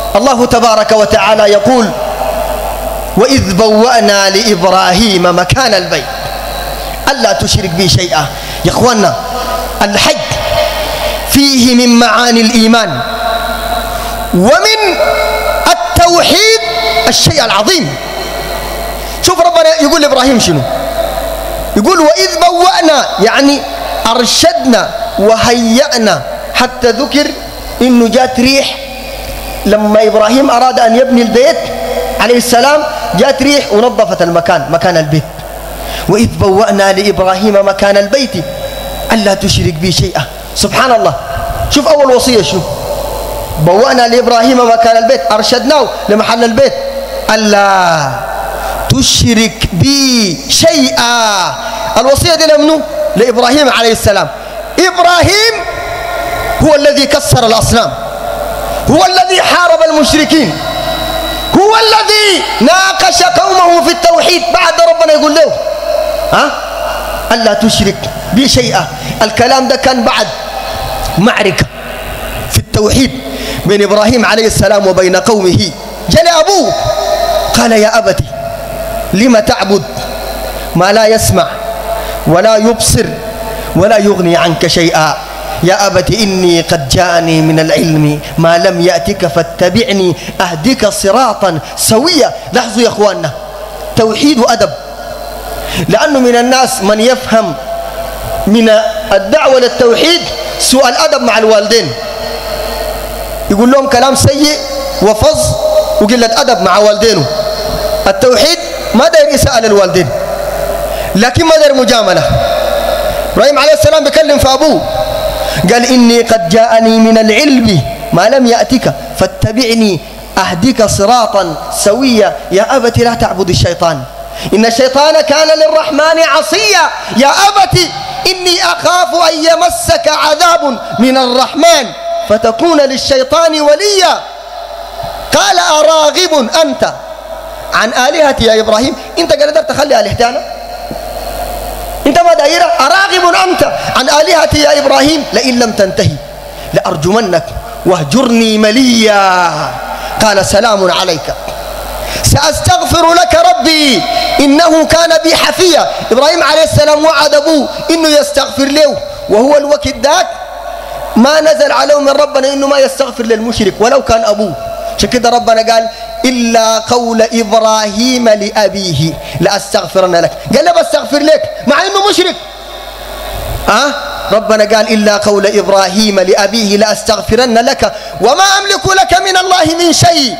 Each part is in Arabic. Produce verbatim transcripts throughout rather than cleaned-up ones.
الله تبارك وتعالى يقول وإذ بوأنا لإبراهيم مكان البيت ألا تشرك بي شيئا. يا إخواننا الحج فيه من معاني الإيمان ومن التوحيد الشيء العظيم. شوف ربنا يقول لإبراهيم شنو؟ يقول وإذ بوأنا يعني أرشدنا وهيأنا، حتى ذكر إنه جات ريح لما إبراهيم أراد أن يبني البيت عليه السلام، جات ريح ونظفت المكان مكان البيت. وإذ بوأنا لإبراهيم مكان البيت ألا تشرك بي شيئا. سبحان الله. شوف أول وصية شوف بوأنا لإبراهيم مكان البيت، أرشدناه لمحل البيت ألا تشرك بي شيئا. الوصية دي لمنه؟ لإبراهيم عليه السلام. إبراهيم هو الذي كسر الأصنام، هو الذي حارب المشركين، هو الذي ناقش قومه في التوحيد. بعد ربنا يقول له ها ألا تشرك بي شيئا. الكلام ده كان بعد معركة في التوحيد بين إبراهيم عليه السلام وبين قومه. جاء أبوه قال يا أبتي لم تعبد ما لا يسمع ولا يبصر ولا يغني عنك شيئا. يا أبت إني قد جاءني من العلم ما لم يأتك فاتبعني أهدك صراطا سويا. لاحظوا يا أخواننا توحيد وأدب، لأنه من الناس من يفهم من الدعوة للتوحيد سوء الأدب مع الوالدين، يقول لهم كلام سيء وفظ وقلة أدب مع والدينه. التوحيد ما داير إساءة للوالدين، لكن ما داير مجاملة. إبراهيم عليه السلام بيكلم في أبوه قال إني قد جاءني من العلم ما لم يأتك فاتبعني أهدك صراطا سويا. يا أبت لا تعبد الشيطان إن الشيطان كان للرحمن عصيا. يا أبت إني أخاف أن يمسك عذاب من الرحمن فتكون للشيطان وليا. قال أراغب أنت عن آلهتي يا إبراهيم؟ أنت قدرت تخلي آلهتنا؟ أنت ما دايرة؟ أراغب أنت عن آلهتي يا إبراهيم؟ لئن لم تنتهي لأرجمنك واهجرني مليا. قال سلام عليك سأستغفر لك ربي إنه كان بي حفيا. إبراهيم عليه السلام وعد أبوه إنه يستغفر له، وهو الوقت ذاك ما نزل عليه من ربنا إنه ما يستغفر للمشرك ولو كان أبوه. عشان كده ربنا قال إلا قول إبراهيم لأبيه لأستغفرن لك. قال له بستغفر لك مع إنه مشرك. أه؟ ربنا قال إلا قول إبراهيم لأبيه لأستغفرن لك وما أملك لك من الله من شيء.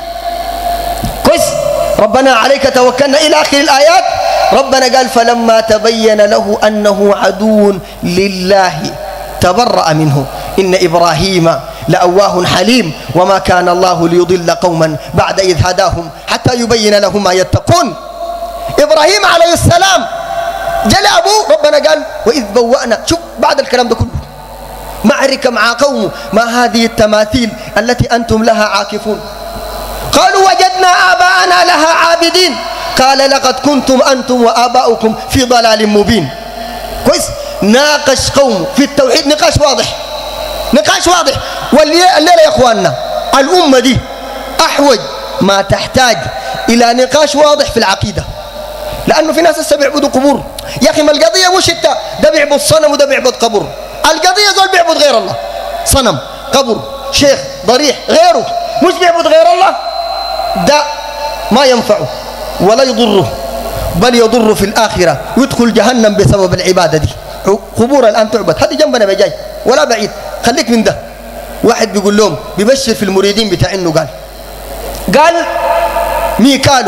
كويس. ربنا عليك توكلنا إلى آخر الآيات. ربنا قال فلما تبين له أنه عدو لله تبرأ منه إن إبراهيم لأواه حليم وما كان الله ليضل قوما بعد إذ هداهم حتى يبين لهم ما يتقون. إبراهيم عليه السلام جل أبوه ربنا قال وإذ بوأنا. شوف بعد الكلام ده كله معركة مع قومه، ما هذه التماثيل التي أنتم لها عاكفون؟ قالوا وجدنا آباءنا لها عابدين. قال لقد كنتم أنتم وآباؤكم في ضلال مبين. كويس. ناقش قومه في التوحيد نقاش واضح، نقاش واضح. والليلة يا إخواننا الأمة دي أحوج ما تحتاج إلى نقاش واضح في العقيدة، لأنه في ناس هسه بيعبدوا قبور. يا أخي ما القضية مش انت ده بيعبد صنم وده بيعبد قبر، القضية زول بيعبد غير الله، صنم قبر شيخ ضريح غيره، مش بيعبد غير الله. ده ما ينفعه ولا يضره، بل يضر في الآخرة، يدخل جهنم بسبب العبادة دي. قبور الآن تعبد، هذه جنبنا بجاي ولا بعيد، خليك من ده. واحد بيقول لهم بيبشر في المريدين بتاعينه، قال قال ميكالو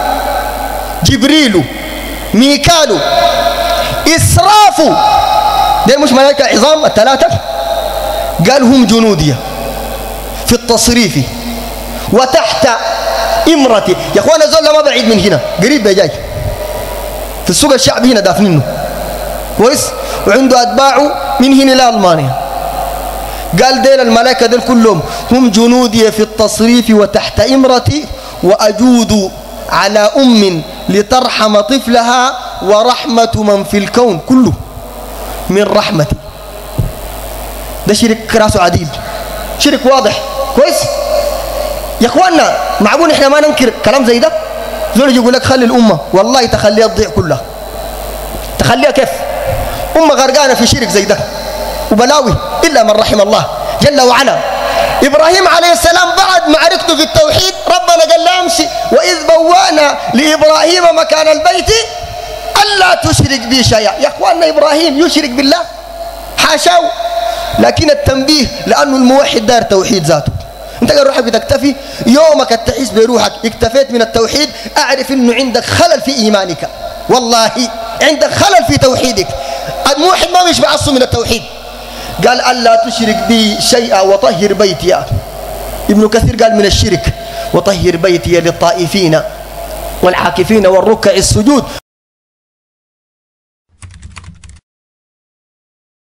جبريل ميكالو إسرافو، دي مش ملائكة عظام الثلاثة؟ قال هم جنودية في التصريف وتحت إمرتي. يا أخوانا زول ما بعيد من هنا، قريب بجاي في السوق الشعبي هنا دافنينه كويس، وعنده أتباعه من هنا إلى ألمانيا. قال ديل الملائكة ديل كلهم هم جنودي في التصريف وتحت إمرتي، وأجود على أم لترحم طفلها، ورحمة من في الكون كله من رحمتي. ده شرك راسه عديد، شرك واضح كويس. يا اخوانا معقول احنا ما ننكر كلام زي ده؟ زول يقول لك خلي الامه، والله تخليها تضيع كلها. تخليها كيف؟ امه غرقانه في شرك زي ده وبلاوي الا من رحم الله جل وعلا. ابراهيم عليه السلام بعد معركته في التوحيد ربنا قال له امشي، واذ بوانا لابراهيم مكان البيت الا تشرك بي شيئا. يا اخواننا ابراهيم يشرك بالله؟ حاشاه. لكن التنبيه لانه الموحد دار توحيد ذاته. انت قال روحك بتكتفي يومك تحس بروحك اكتفيت من التوحيد، اعرف انه عندك خلل في ايمانك، والله عندك خلل في توحيدك. الموحد ما مش بعصه من التوحيد. قال الا تشرك بي شيئا وطهر بيتي. ابن كثير قال من الشرك وطهر بيتي للطائفين والعاكفين والركع السجود.